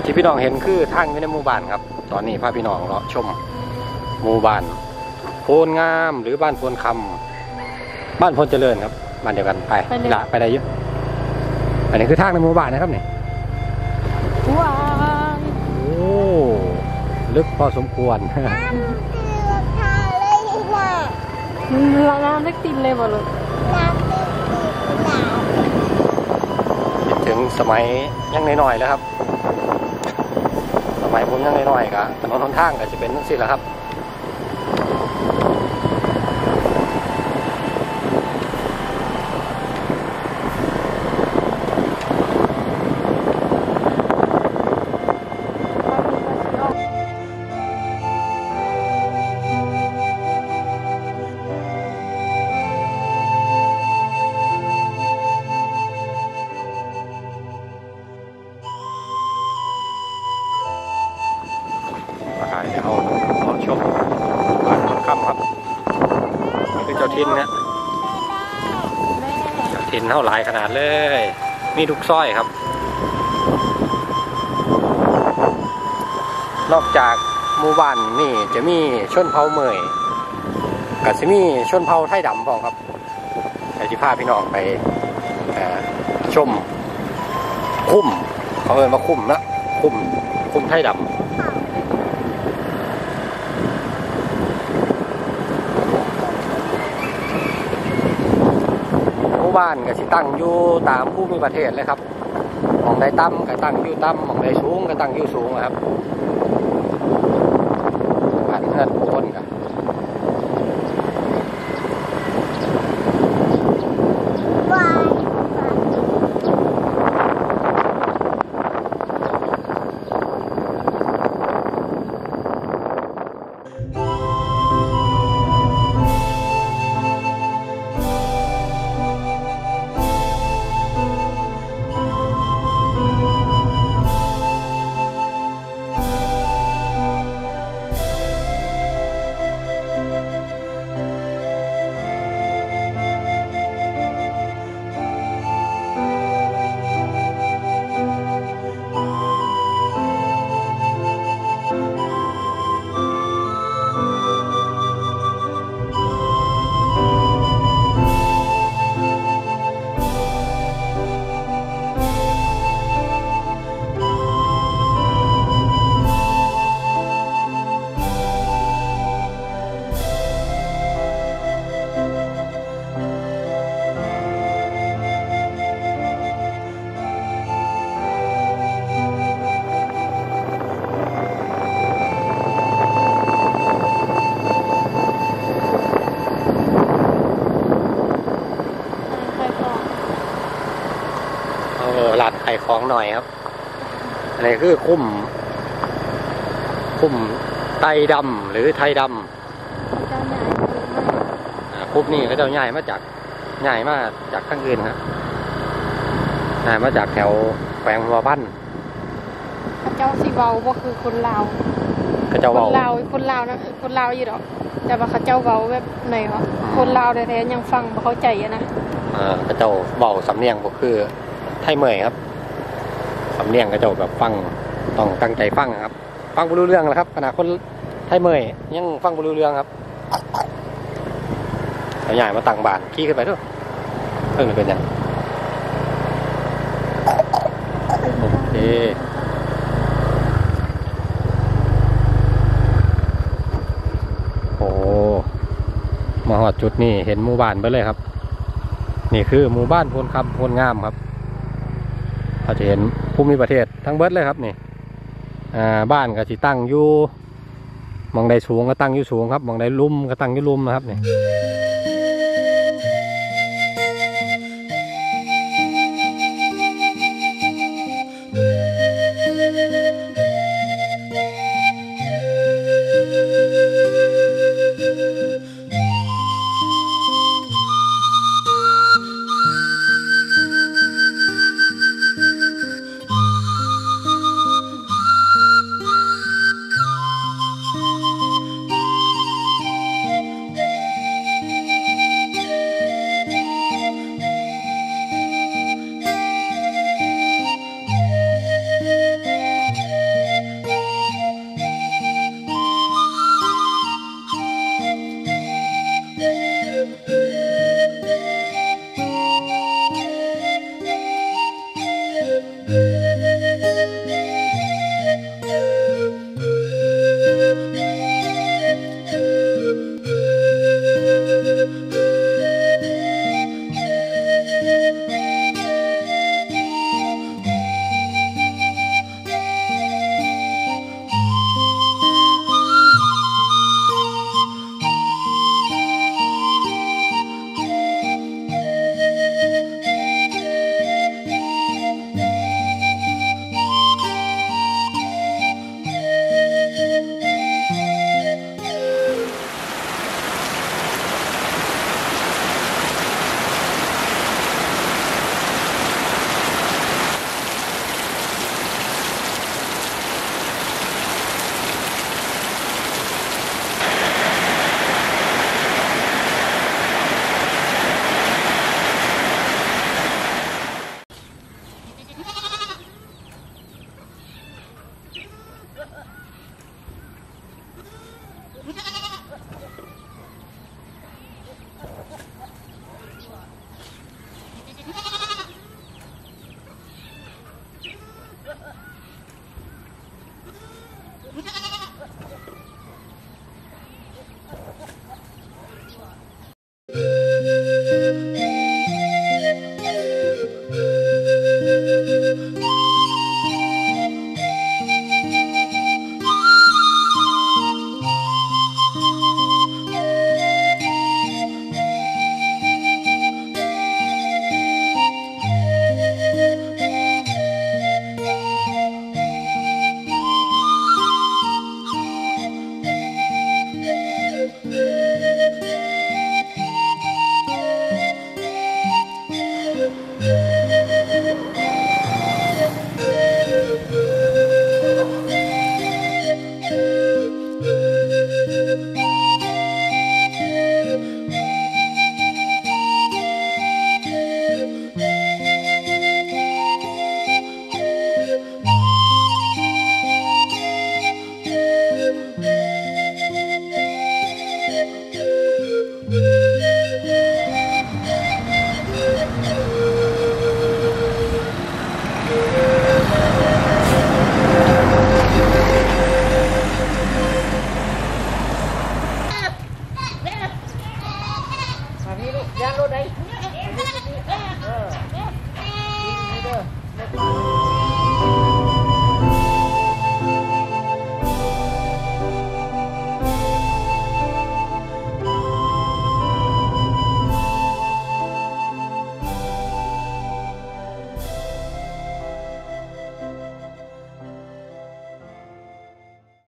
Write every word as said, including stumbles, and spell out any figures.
ที่พี่น้องเห็นคือทางอยู่ในหมู่บ้านครับตอนนี้พาพี่น้องเลาะชมหมู่บ้านโพนงามหรือบ้านโพนคำบ้านโพนเจริญครับบ้านเดียวกันไปละไปได้เยอะอันนี้คือทางในหมู่บ้านนะครับนี่ว้าวโอ้ลึกพอสมควรเรือน้ำเล็กติดเลยบ่ลูกคิดถึงสมัยยังน้อยๆแล้วครับสมัยผมยังน้อยๆกะถนนหนทางก็จะเป็นนั่นสิแหละครับเดี๋ยวเราชมบ้านโพนคำครับนี่คือเจ้าทินนะเจ้าทินเท่าหลายขนาดเลยมีทุกซอยครับนอกจากหมู่บ้านนี่จะมีชนเผ่าเมยกับจะมีชนเผ่าไทยดำพร้อมครับใครที่พาพี่น้องไปชมคุ้มเขาเอ่ยมาคุ้มนะคุ้มคุ้มไทยดำบ้านก็สิตั้งอยู่ตามภูมิประเทศเลยครับหม่องใดต่ำก็ตั้งอยู่ต่ำหม่องใดสูงก็ตั้งอยู่สูงครับบ้านเพื่อนผู้คนกันร้านขายของหน่อยครับอันนี้คือคุ้มคุ้มไทยดำหรือไทยดำคุ้มนี่เขาเจ้าใหญ่มาจากใหญ่มาจากข้างอื่นครับใหญ่มาจากแถวแขวงหัวพันเขาเจ้าสีเบาก็คือคนลาวเขาเจ้าเบาคนลาวคนลาวนะคนลาวอยู่หรอกแต่ว่าเขาเจ้าเบาแบบไหนวะคนลาวแท้ๆยังฟังไม่เข้าใจนะเขาเจ้าเบาสำเนียงก็คือไทยเมยครับสำเนียงกระโจแบบฟังต้องตั้งใจฟังครับฟังบรู้เรื่องแล้วครับขณะคนไทยเมยยังฟังบรู้เรื่องครับเอาใหญ่มาตั้งบานขี้ขึ้นไปด้วยเพิ่งเป็นยังโอเคโอ้มาหอดจุดนี้เห็นหมู่บ้านไปเลยครับนี่คือหมู่บ้านโพนคำโพนงามครับเราจะเห็นภูมิประเทศทั้งเบิดเลยครับนี่บ้านก็สิตั้งอยู่มองใดสูงก็ตั้งอยู่สูงครับมองใดลุ่มก็ตั้งอยู่ลุ่มนะครับนี่